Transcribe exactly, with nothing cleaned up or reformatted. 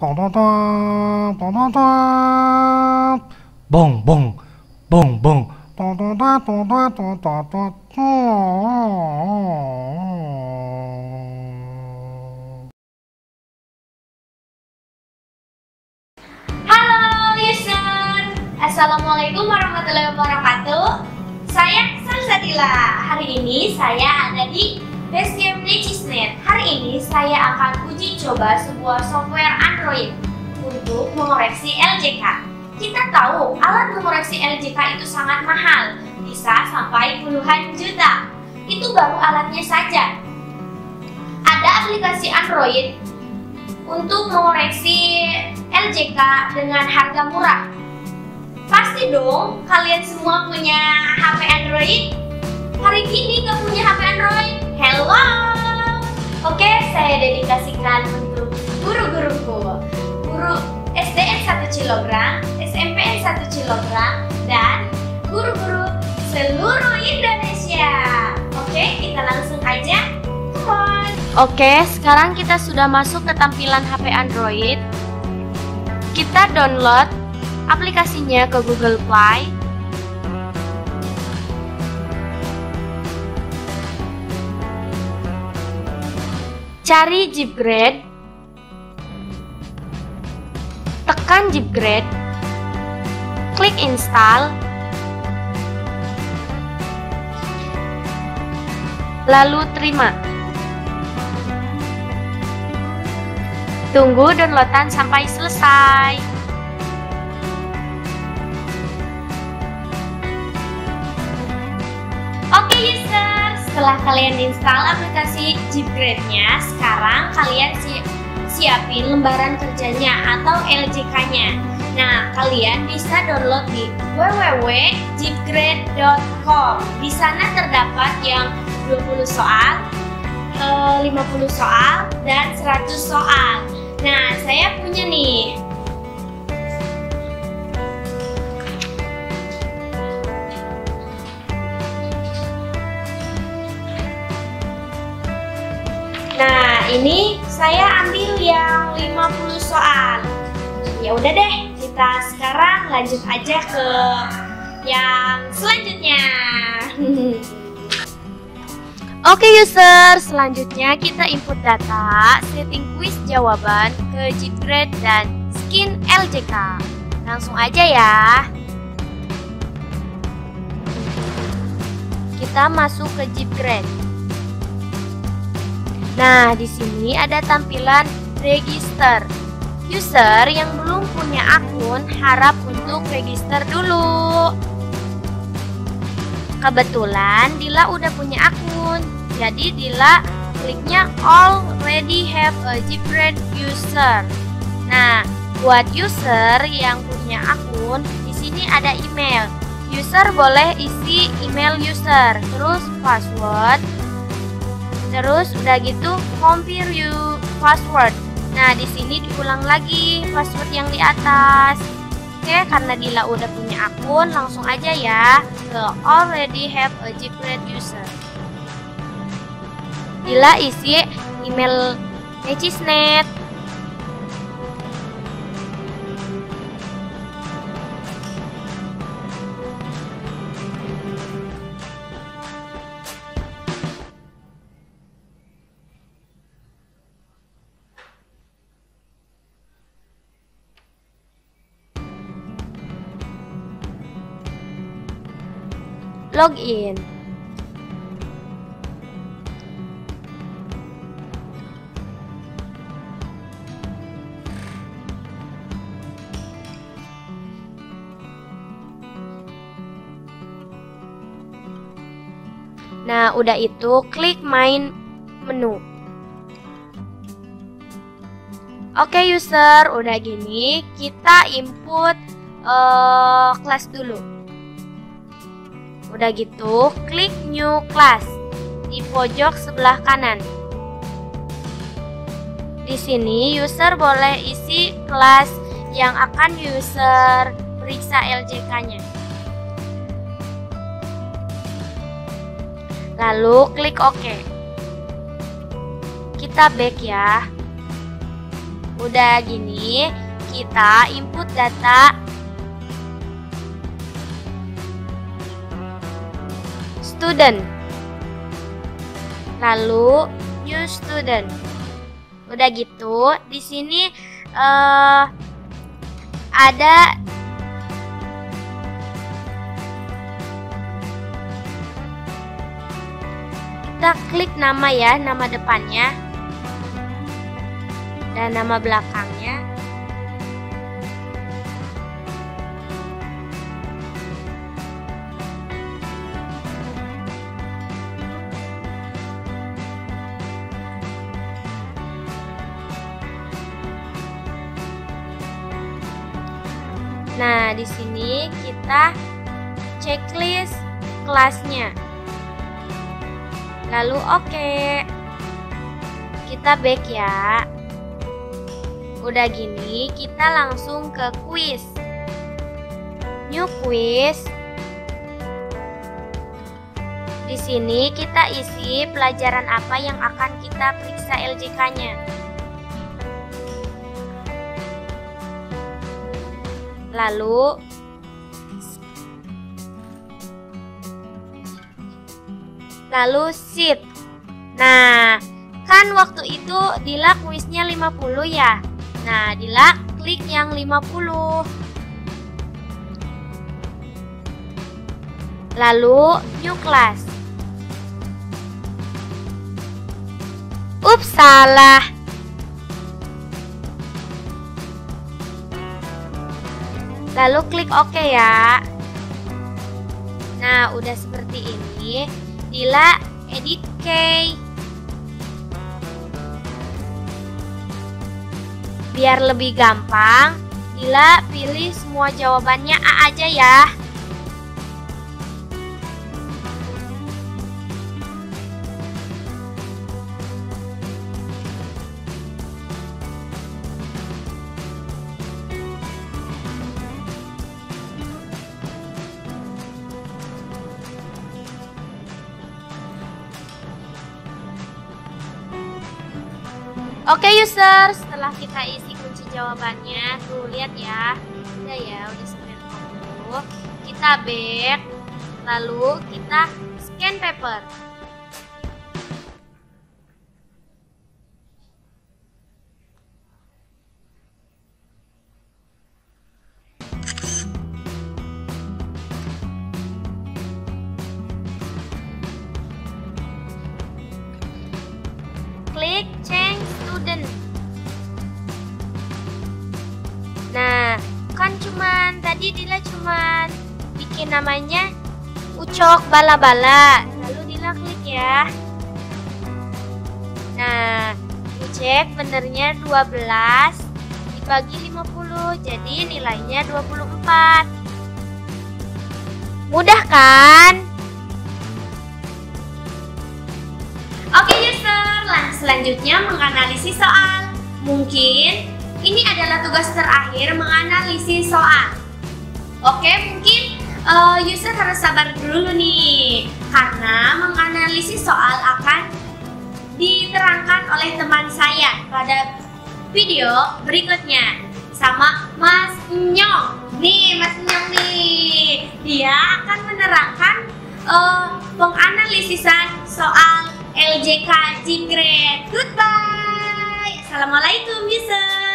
Tong tong tong tong tong tong. Bong bong bong bong. Tong tong tong tong tong tong tong tong. Halo user, assalamualaikum warahmatullahi wabarakatuh. Saya Salsabila. Hari ini saya ada di Basecamp Necisnet. Hari ini saya akan uji coba sebuah software Android untuk mengoreksi L J K. Kita tahu alat mengoreksi L J K itu sangat mahal, bisa sampai puluhan juta. Itu baru alatnya saja. Ada aplikasi Android untuk mengoreksi L J K dengan harga murah. Pasti dong kalian semua punya H P Android. Hari ini gak punya H P Android? Hello. Oke, saya dedikasikan untuk guru-guruku, guru S D N satu kilogram, S M P N satu kilogram, dan guru-guru seluruh Indonesia. Oke, kita langsung aja. Come on. Oke, sekarang kita sudah masuk ke tampilan H P Android. Kita download aplikasinya ke Google Play. Cari Zipgrade. Tekan Zipgrade. Klik install. Lalu terima. Tunggu downloadan sampai selesai. Oke user, setelah kalian install aplikasi Zipgrade-nya, sekarang kalian si siapin lembaran kerjanya atau L J K-nya. Nah, kalian bisa download di w w w titik zipgrade titik com. Di sana terdapat yang dua puluh soal, lima puluh soal, dan seratus soal. Nah, saya punya nih. Nah, ini saya ambil yang lima puluh soal. Ya udah deh, kita sekarang lanjut aja ke yang selanjutnya. Oke user, selanjutnya kita input data, setting quiz jawaban ke Zipgrade dan skin L J K. Langsung aja ya. Kita masuk ke Zipgrade. Nah, di sini ada tampilan register. User yang belum punya akun harap untuk register dulu. Kebetulan Dila udah punya akun, jadi Dila kliknya already have a Zipgrade user. Nah, buat user yang punya akun, di sini ada email. User boleh isi email user, terus password, terus udah gitu confirm you password. Nah, di sini diulang lagi password yang di atas. Oke, karena Dila udah punya akun, langsung aja ya ke already have a Zipgrade user. Dila isi email Necisnet. Login. Nah, udah itu klik main menu. Oke user, udah gini kita input uh, kelas dulu. Udah gitu, klik new class di pojok sebelah kanan. Di sini user boleh isi kelas yang akan user periksa L J K-nya. Lalu klik OK. Kita back ya. Udah gini, kita input data student. Lalu new student. Udah gitu, di sini uh, ada kita klik nama ya, nama depannya dan nama belakangnya. Nah, di sini kita checklist kelasnya. Lalu oke. Okay. Kita back ya. Udah gini, kita langsung ke quiz. New quiz. Di sini kita isi pelajaran apa yang akan kita periksa L J K-nya. Lalu Lalu sheet. Nah, kan waktu itu Dila kuisnya lima puluh ya. Nah, Dila klik yang lima puluh. Lalu new class. Ups, salah. Lalu klik OK ya. Nah, udah seperti ini. Dila edit key. Biar lebih gampang, Dila pilih semua jawabannya A aja ya. Oke user, setelah kita isi kunci jawabannya, tuh lihat ya, udah ya, udah scan dulu. Kita back, lalu kita scan paper. Klik change student. Nah, kan cuman tadi Dila cuman bikin namanya Ucok Bala-Bala. Lalu Dila klik ya. Nah, dicek benernya dua belas dibagi lima puluh, jadi nilainya dua puluh empat. Mudah kan? Oke user, selanjutnya menganalisis soal. Mungkin ini adalah tugas terakhir menganalisis soal. Oke, mungkin uh, user harus sabar dulu nih, karena menganalisis soal akan diterangkan oleh teman saya pada video berikutnya sama Mas Nyong. Nih, Mas Nyong nih, dia akan menerangkan uh, penganalisisan soal L J K G Grade. Goodbye. Assalamualaikum user.